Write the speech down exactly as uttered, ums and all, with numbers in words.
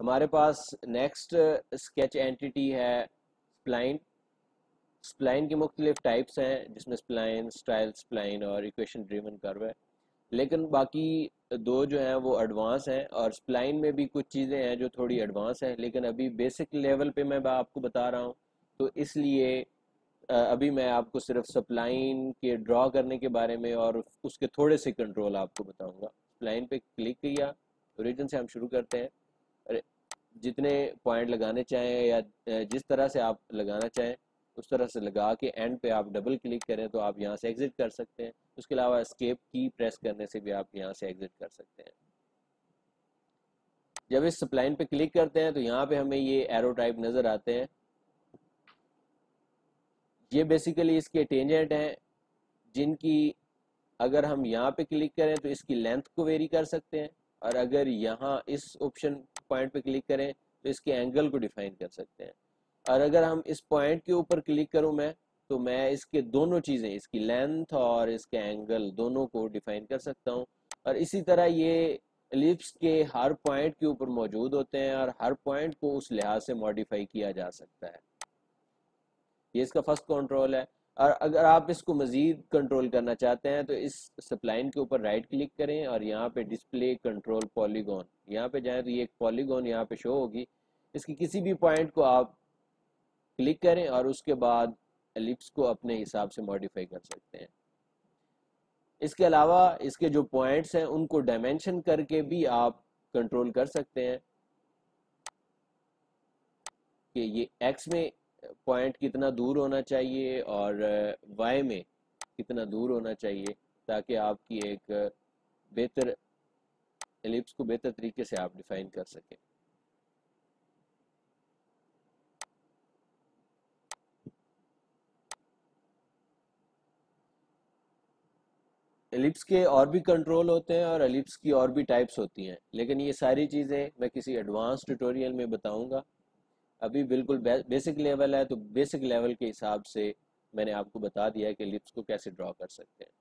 ہمارے پاس next sketch entity ہے سپلائن. سپلائن کی مختلف ٹائپس ہیں جس میں سپلائن، اسٹائل سپلائن اور ایکویشن ڈریون کرو ہے، لیکن باقی دو جو ہیں وہ ایڈوانس ہیں، اور سپلائن میں بھی کچھ چیزیں ہیں جو تھوڑی ایڈوانس ہیں، لیکن ابھی بیسک لیول پہ میں آپ کو بتا رہا ہوں، تو اس لیے ابھی میں آپ کو صرف سپلائن کے ڈرا کرنے کے بارے میں اور اس کے تھوڑے سے کنٹرول آپ کو بتاؤں گا. سپلائن پہ کلک کیا، اوریجن سے ہم شروع کرتے ہیں. جتنے پوائنٹ لگانے چاہیں یا جس طرح سے آپ لگانا چاہیں اس طرح سے لگا کے اینڈ پہ آپ ڈبل کلک کریں تو آپ یہاں سے ایگزٹ کر سکتے ہیں. اس کے علاوہ اسکیپ کی پریس کرنے سے بھی آپ یہاں سے ایگزٹ کر سکتے ہیں. جب اس سپلائن پہ کلک کرتے ہیں تو یہاں پہ ہمیں یہ ایرو ٹائپ نظر آتے ہیں. یہ بیسیکلی اس کے ٹینجنٹ ہیں جن کی اگر ہم یہاں پہ کلک کریں تو اس کی لینتھ کو ویری کر سکتے ہیں، اور اگر یہاں اس آپشن پوائنٹ پہ کلک کریں تو اس کے اینگل کو ڈیفائن کر سکتے ہیں. اور اگر ہم اس پوائنٹ کے اوپر کلک کروں میں تو میں اس کے دونوں چیزیں، اس کی لینتھ اور اس کے اینگل دونوں کو ڈیفائن کر سکتا ہوں. اور اسی طرح یہ ایلپس کے ہر پوائنٹ کے اوپر موجود ہوتے ہیں اور ہر پوائنٹ کو اس لحاظ سے ماڈیفائی کیا جا سکتا ہے. یہ اس کا فرسٹ کنٹرول ہے. اور اگر آپ اس کو مزید کنٹرول کرنا چاہتے ہیں تو اس سپلائن کے اوپر رائٹ کلک کریں اور یہاں پہ ڈسپلے کنٹرول پولیگون یہاں پہ جائیں تو یہ ایک پولیگون یہاں پہ شو ہوگی. اس کی کسی بھی پوائنٹ کو آپ کلک کریں اور اس کے بعد ایلپس کو اپنے حساب سے ماڈیفائی کر سکتے ہیں. اس کے علاوہ اس کے جو پوائنٹس ہیں ان کو ڈائمینشن کر کے بھی آپ کنٹرول کر سکتے ہیں کہ یہ ایکس میں پوائنٹ کتنا دور ہونا چاہیے اور وائی میں کتنا دور ہونا چاہیے، تاکہ آپ کی ایک بہتر ایلپس کو بہتر طریقے سے آپ ڈیفائن کر سکیں. ایلپس کے اور بھی کنٹرول ہوتے ہیں اور ایلپس کی اور بھی ٹائپس ہوتی ہیں، لیکن یہ ساری چیزیں میں کسی ایڈوانس ٹیوٹوریل میں بتاؤں گا. ابھی بالکل بیسک لیول ہے تو بیسک لیول کے حساب سے میں نے آپ کو بتا دیا ہے کہ ایلپس کو کیسے ڈرا کر سکتے ہیں.